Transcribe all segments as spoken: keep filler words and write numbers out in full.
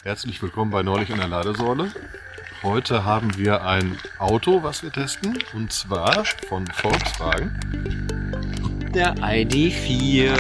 Herzlich willkommen bei Neulich an der Ladesäule. Heute haben wir ein Auto, was wir testen, und zwar von Volkswagen. Der I D vier.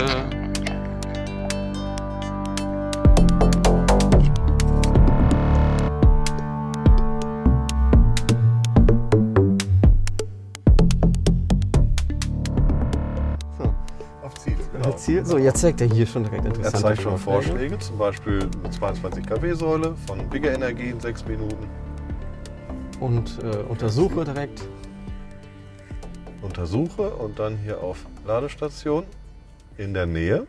Genau. Ziel. So, jetzt zeigt er hier schon direkt Er interessante zeigt schon Vorschläge. Vorschläge, zum Beispiel eine zweiundzwanzig Kilowatt Säule von Bigger Energie in sechs Minuten. Und äh, untersuche direkt. Untersuche und dann hier auf Ladestation in der Nähe.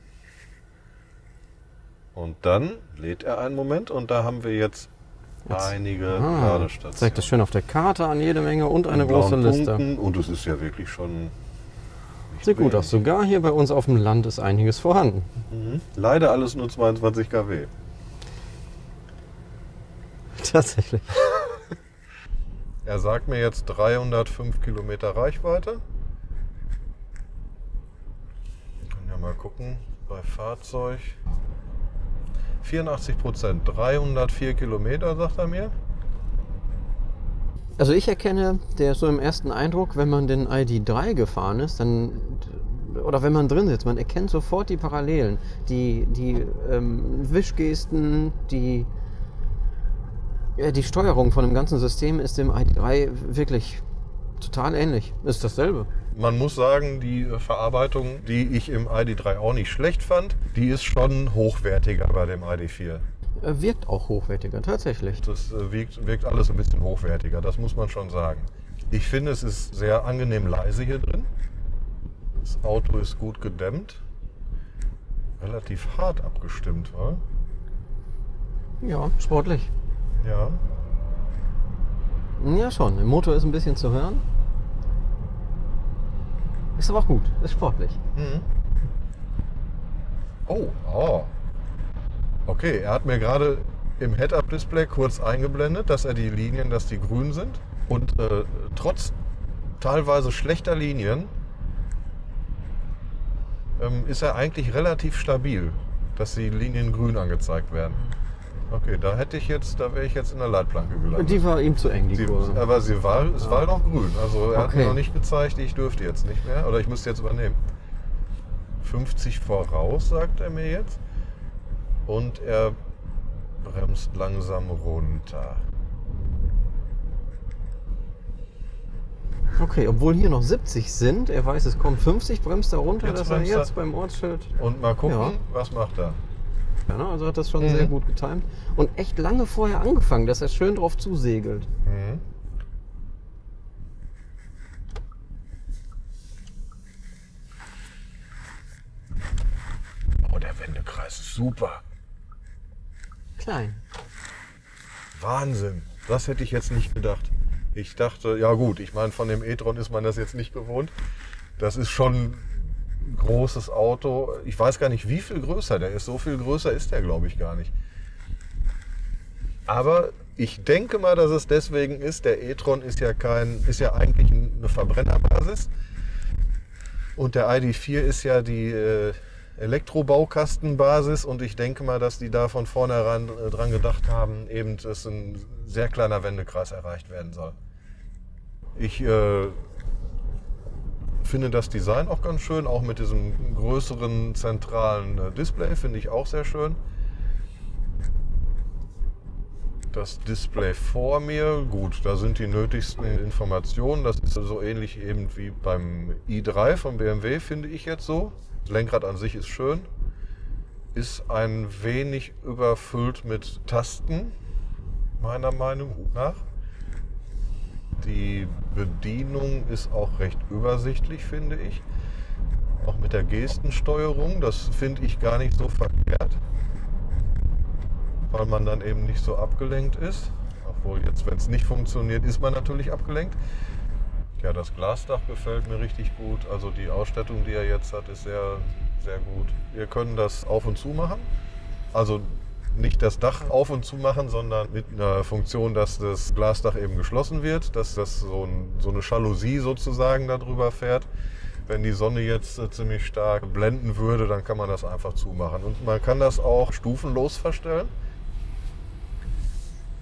Und dann lädt er einen Moment und da haben wir jetzt, jetzt. einige ah, Ladestationen. Zeigt das schön auf der Karte an, jede Menge und eine Mit große blauen Liste. Punkten. Und es ist ja wirklich schon... Sieht gut aus. Sogar hier bei uns auf dem Land ist einiges vorhanden. Mhm. Leider alles nur zweiundzwanzig Kilowatt. Tatsächlich. Er sagt mir jetzt dreihundertfünf Kilometer Reichweite. Können ja mal gucken bei Fahrzeug. vierundachtzig Prozent, dreihundertvier Kilometer, sagt er mir. Also ich erkenne, der ist so im ersten Eindruck, wenn man den I D drei gefahren ist, dann, oder wenn man drin sitzt, man erkennt sofort die Parallelen. Die, die ähm, Wischgesten, die, ja, die Steuerung von dem ganzen System ist dem I D drei wirklich total ähnlich. Ist dasselbe. Man muss sagen, die Verarbeitung, die ich im I D drei auch nicht schlecht fand, die ist schon hochwertiger bei dem I D vier. Wirkt auch hochwertiger, tatsächlich. Das wirkt, wirkt alles ein bisschen hochwertiger, das muss man schon sagen. Ich finde, es ist sehr angenehm leise hier drin. Das Auto ist gut gedämmt. Relativ hart abgestimmt, wa? Ja, sportlich. Ja. Ja schon, der Motor ist ein bisschen zu hören. Ist aber auch gut, ist sportlich. Mhm. Oh, oh. Okay, er hat mir gerade im Head-Up-Display kurz eingeblendet, dass er die Linien, dass die grün sind. Und äh, trotz teilweise schlechter Linien ähm, ist er eigentlich relativ stabil, dass die Linien grün angezeigt werden. Okay, da hätte ich jetzt, da wäre ich jetzt in der Leitplanke gelandet. Die war ihm zu eng, die Sie, Kurve. aber sie war, es war noch grün. Also er hat Okay. mir noch nicht gezeigt, ich dürfte jetzt nicht mehr. Oder ich müsste jetzt übernehmen. fünfzig voraus, sagt er mir jetzt. Und er bremst langsam runter. Okay, obwohl hier noch siebzig sind, er weiß, es kommt fünfzig, bremst er runter, Jetzt dass er bremst er. jetzt beim Ortsschild... Und mal gucken, Ja. was macht er. Ja, ne, also hat das schon Mhm. sehr gut getimt. Und echt lange vorher angefangen, dass er schön drauf zusegelt. Mhm. Oh, der Wendekreis ist super. Klein. Wahnsinn. Das hätte ich jetzt nicht gedacht. Ich dachte, ja gut, ich meine, von dem e-tron ist man das jetzt nicht gewohnt. Das ist schon ein großes Auto. Ich weiß gar nicht, wie viel größer der ist. So viel größer ist der, glaube ich, gar nicht. Aber ich denke mal, dass es deswegen ist, der e-tron ist ja kein, ist ja eigentlich eine Verbrennerbasis. Und der I D vier ist ja die äh, Elektrobaukastenbasis. Und ich denke mal, dass die da von vornherein äh, dran gedacht haben, eben, dass ein sehr kleiner Wendekreis erreicht werden soll. Ich äh, finde das Design auch ganz schön, auch mit diesem größeren zentralen äh, Display finde ich auch sehr schön. Das Display vor mir, gut, da sind die nötigsten Informationen. Das ist so ähnlich eben wie beim i drei von B M W, finde ich jetzt so. Das Lenkrad an sich ist schön. Ist ein wenig überfüllt mit Tasten, meiner Meinung nach. Die Bedienung ist auch recht übersichtlich, finde ich. Auch mit der Gestensteuerung, das finde ich gar nicht so verkehrt. Weil man dann eben nicht so abgelenkt ist. Obwohl jetzt, wenn es nicht funktioniert, ist man natürlich abgelenkt. Ja, das Glasdach gefällt mir richtig gut. Also die Ausstattung, die er jetzt hat, ist sehr, sehr gut. Wir können das auf und zu machen. Also nicht das Dach auf und zu machen, sondern mit einer Funktion, dass das Glasdach eben geschlossen wird, dass das so, ein, so eine Jalousie sozusagen darüber fährt. Wenn die Sonne jetzt äh, ziemlich stark blenden würde, dann kann man das einfach zumachen. Und man kann das auch stufenlos verstellen.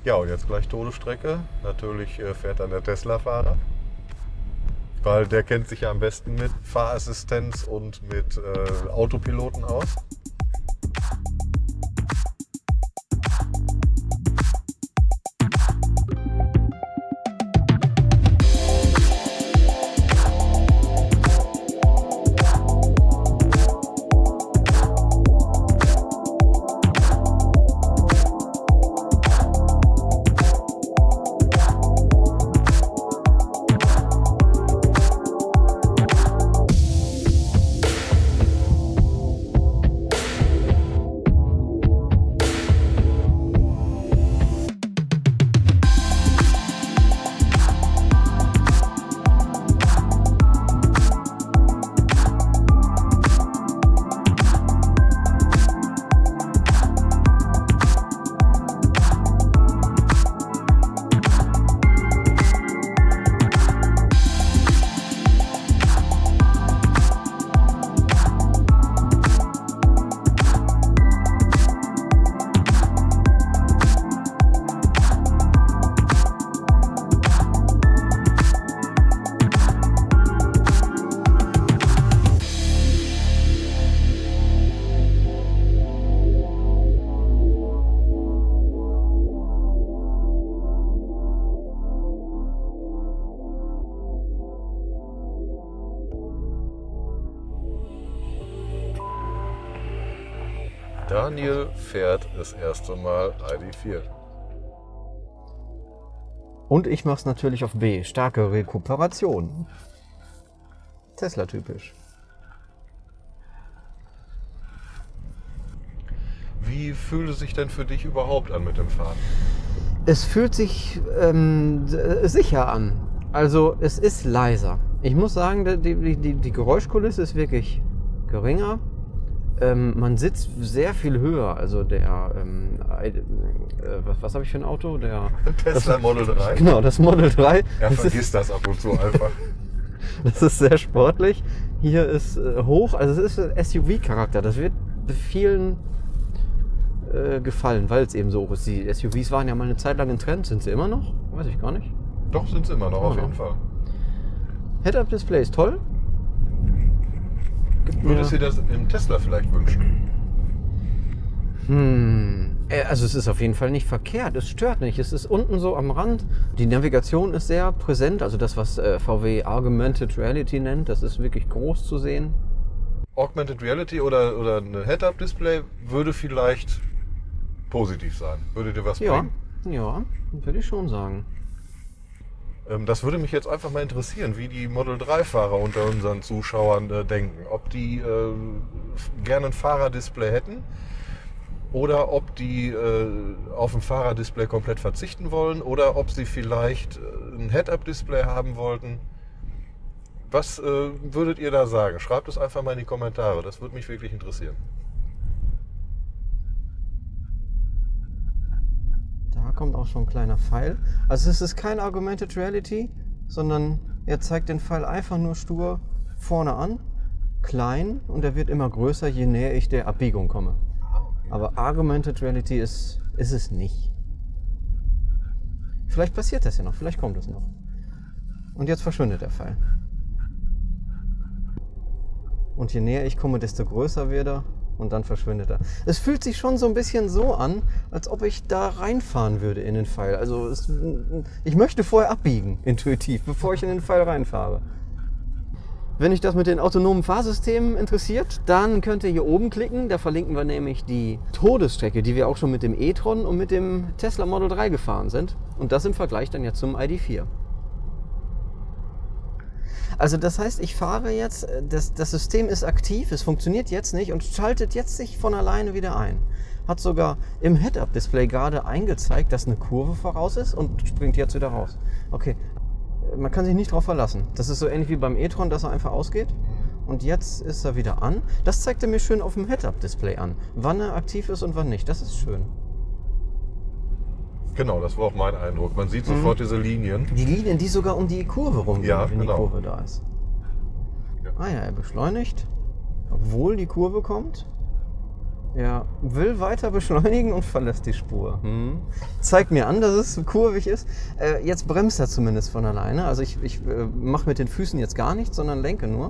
Ja, und jetzt gleich Todesstrecke. Natürlich äh, fährt dann der Tesla-Fahrer. Weil der kennt sich ja am besten mit Fahrassistenz und mit äh, Autopiloten aus. Daniel fährt das erste Mal I D vier. Und ich mache es natürlich auf B. Starke Rekuperation. Tesla-typisch. Wie fühlt es sich denn für dich überhaupt an mit dem Fahren? Es fühlt sich ähm, sicher an. Also es ist leiser. Ich muss sagen, die, die, die Geräuschkulisse ist wirklich geringer. Ähm, man sitzt sehr viel höher. Also der, ähm, äh, was, was habe ich für ein Auto? Der Tesla das, Model drei. Genau, das Model drei. Er das vergisst ist, das ab und zu einfach. Das ist sehr sportlich. Hier ist äh, hoch, also es ist S U V-Charakter. Das wird vielen äh, gefallen, weil es eben so hoch ist. Die S U Vs waren ja mal eine Zeit lang ein Trend. Sind sie immer noch? Weiß ich gar nicht. Doch, sind sie immer noch, Immer auf jeden noch. Fall. Head-Up-Display ist toll. Würdest du dir das im Tesla vielleicht wünschen? Hm. äh, Also es ist auf jeden Fall nicht verkehrt. Es stört nicht. Es ist unten so am Rand. Die Navigation ist sehr präsent. Also das, was äh, V W Augmented Reality nennt, das ist wirklich groß zu sehen. Augmented Reality oder, oder ein Head-Up-Display würde vielleicht positiv sein. Würde dir was Ja, bringen? ja, würde ich schon sagen. Ähm, das würde mich jetzt einfach mal interessieren, wie die Model drei Fahrer unter unseren Zuschauern äh, denken. Ob die äh, gerne ein Fahrerdisplay hätten oder ob die äh, auf ein Fahrerdisplay komplett verzichten wollen oder ob sie vielleicht äh, ein Head-Up-Display haben wollten. Was äh, würdet ihr da sagen? Schreibt es einfach mal in die Kommentare. Das würde mich wirklich interessieren. Da kommt auch schon ein kleiner Pfeil. Also es ist kein Augmented Reality, sondern er zeigt den Pfeil einfach nur stur vorne an, klein, und er wird immer größer, je näher ich der Abbiegung komme. Aber Augmented Reality ist, ist es nicht. Vielleicht passiert das ja noch, vielleicht kommt es noch. Und jetzt verschwindet der Pfeil. Und je näher ich komme, desto größer wird er. Und dann verschwindet er. Es fühlt sich schon so ein bisschen so an, als ob ich da reinfahren würde in den Pfeil. Also es, ich möchte vorher abbiegen, intuitiv, bevor ich in den Pfeil reinfahre. Wenn euch das mit den autonomen Fahrsystemen interessiert, dann könnt ihr hier oben klicken. Da verlinken wir nämlich die Todesstrecke, die wir auch schon mit dem e-tron und mit dem Tesla Model drei gefahren sind. Und das im Vergleich dann ja zum I D vier. Also das heißt, ich fahre jetzt, das, das System ist aktiv, es funktioniert jetzt nicht und schaltet jetzt sich von alleine wieder ein. Hat sogar im Head-Up-Display gerade eingezeigt, dass eine Kurve voraus ist und springt jetzt wieder raus. Okay, man kann sich nicht darauf verlassen. Das ist so ähnlich wie beim e-tron, dass er einfach ausgeht. Und jetzt ist er wieder an. Das zeigt er mir schön auf dem Head-Up-Display an, wann er aktiv ist und wann nicht. Das ist schön. Genau, das war auch mein Eindruck. Man sieht sofort mhm. diese Linien. Die Linien, die sogar um die Kurve rumgehen, ja, wenn genau. die Kurve da ist. Ja. Ah ja, er beschleunigt, obwohl die Kurve kommt. Er will weiter beschleunigen und verlässt die Spur. Hm. Zeigt mir an, dass es kurvig ist. Äh, jetzt bremst er zumindest von alleine. Also ich, ich äh, mache mit den Füßen jetzt gar nichts, sondern lenke nur.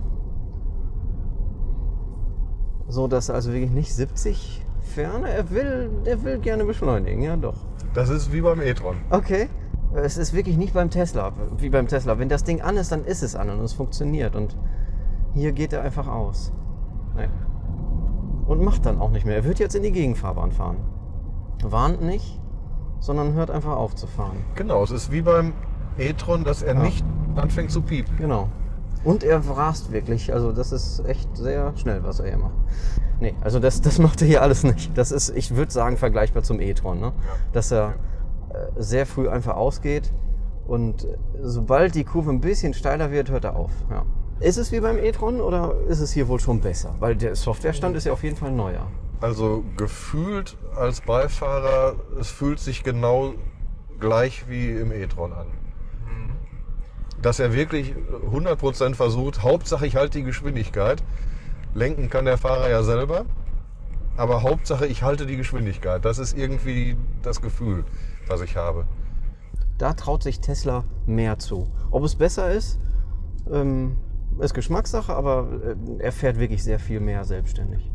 So, dass er also wirklich nicht siebzig ferne. Er will, er will gerne beschleunigen, ja doch. Das ist wie beim e-tron. Okay. Es ist wirklich nicht beim Tesla, wie beim Tesla. Wenn das Ding an ist, dann ist es an und es funktioniert. Und hier geht er einfach aus. Nee. Und macht dann auch nicht mehr. Er wird jetzt in die Gegenfahrbahn fahren. Warnt nicht, sondern hört einfach auf zu fahren. Genau, es ist wie beim e-tron, dass er ja. nicht anfängt zu piepen. Genau. Und er rast wirklich. Also das ist echt sehr schnell, was er hier macht. Nee, also das, das macht er hier alles nicht. Das ist, ich würde sagen, vergleichbar zum e-tron. Ne? Ja. Dass er äh, sehr früh einfach ausgeht und sobald die Kurve ein bisschen steiler wird, hört er auf. Ja. Ist es wie beim e-tron oder ist es hier wohl schon besser? Weil der Softwarestand ist ja auf jeden Fall neuer. Also gefühlt als Beifahrer, es fühlt sich genau gleich wie im e-tron an. Dass er wirklich hundert Prozent versucht, Hauptsache ich halte die Geschwindigkeit. Lenken kann der Fahrer ja selber, aber Hauptsache ich halte die Geschwindigkeit. Das ist irgendwie das Gefühl, was ich habe. Da traut sich Tesla mehr zu. Ob es besser ist, ähm ist Geschmackssache, aber er fährt wirklich sehr viel mehr selbstständig.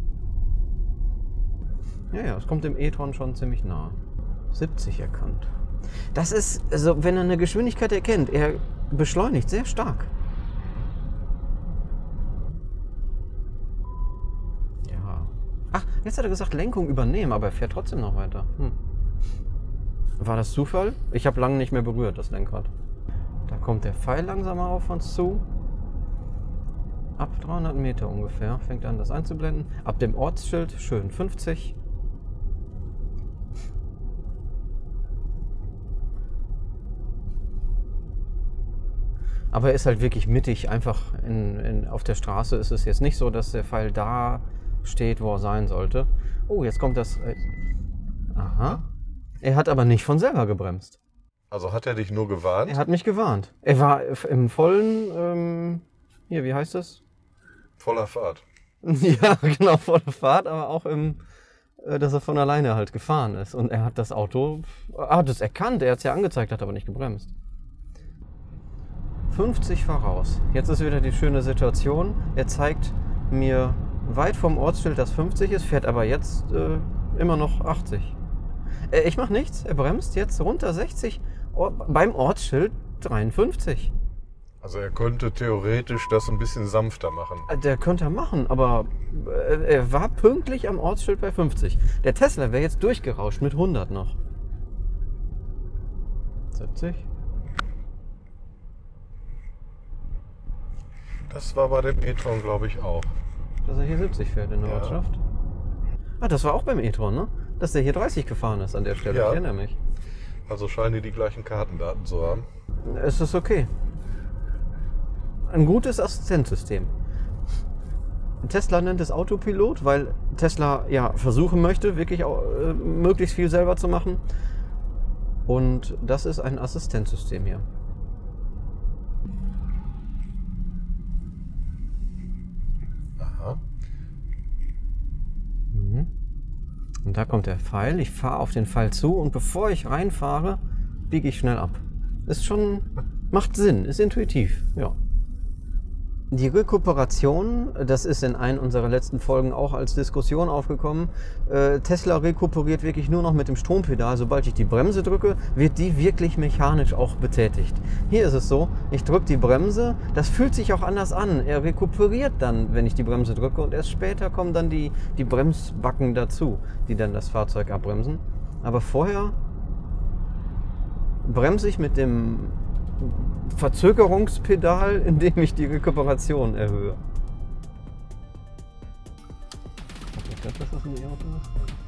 Ja, ja, es kommt dem e-tron schon ziemlich nahe. siebzig erkannt. Das ist, also wenn er eine Geschwindigkeit erkennt, er beschleunigt sehr stark. Ja. Ach, jetzt hat er gesagt, Lenkung übernehmen, aber er fährt trotzdem noch weiter. Hm. War das Zufall? Ich habe lange nicht mehr berührt, das Lenkrad. Da kommt der Pfeil langsamer auf uns zu. Ab dreihundert Meter ungefähr fängt er an, das einzublenden. Ab dem Ortsschild schön fünfzig. Aber er ist halt wirklich mittig, einfach in, in, auf der Straße ist es jetzt nicht so, dass der Pfeil da steht, wo er sein sollte. Oh, jetzt kommt das... Äh, aha. Er hat aber nicht von selber gebremst. Also hat er dich nur gewarnt? Er hat mich gewarnt. Er war im vollen... Ähm, hier, wie heißt das? Voller Fahrt. Ja, genau, voller Fahrt, aber auch im, äh, dass er von alleine halt gefahren ist. Und er hat das Auto, er hat es erkannt, er hat es ja angezeigt, hat aber nicht gebremst. fünfzig voraus. Jetzt ist wieder die schöne Situation. Er zeigt mir weit vom Ortsschild, dass fünfzig ist, fährt aber jetzt äh, immer noch achtzig. Äh, ich mache nichts, er bremst jetzt runter sechzig, Or- beim Ortsschild dreiundfünfzig. Also er könnte theoretisch das ein bisschen sanfter machen. Der könnte er machen, aber er war pünktlich am Ortsschild bei fünfzig. Der Tesla wäre jetzt durchgerauscht mit hundert noch. siebzig. Das war bei dem e-tron, glaube ich, auch. Dass er hier siebzig fährt in der Ja. Ortschaft. Ah, das war auch beim e-tron, ne? Dass der hier dreißig gefahren ist an der Stelle, Ja. ich erinnere mich. Also scheinen die die gleichen Kartendaten zu haben. Es ist okay. Ein gutes Assistenzsystem. Tesla nennt es Autopilot, weil Tesla ja versuchen möchte, wirklich auch, äh, möglichst viel selber zu machen. Und das ist ein Assistenzsystem hier. Aha. Mhm. Und da kommt der Pfeil. Ich fahre auf den Pfeil zu und bevor ich reinfahre, biege ich schnell ab. Ist schon, macht Sinn, ist intuitiv, ja. Die Rekuperation, das ist in einer unserer letzten Folgen auch als Diskussion aufgekommen. Äh, Tesla rekuperiert wirklich nur noch mit dem Strompedal. Sobald ich die Bremse drücke, wird die wirklich mechanisch auch betätigt. Hier ist es so, ich drücke die Bremse, das fühlt sich auch anders an. Er rekuperiert dann, wenn ich die Bremse drücke und erst später kommen dann die, die Bremsbacken dazu, die dann das Fahrzeug abbremsen. Aber vorher bremse ich mit dem Verzögerungspedal, indem ich die Rekuperation erhöhe. Ich glaube, dass das ein E-Auto ist.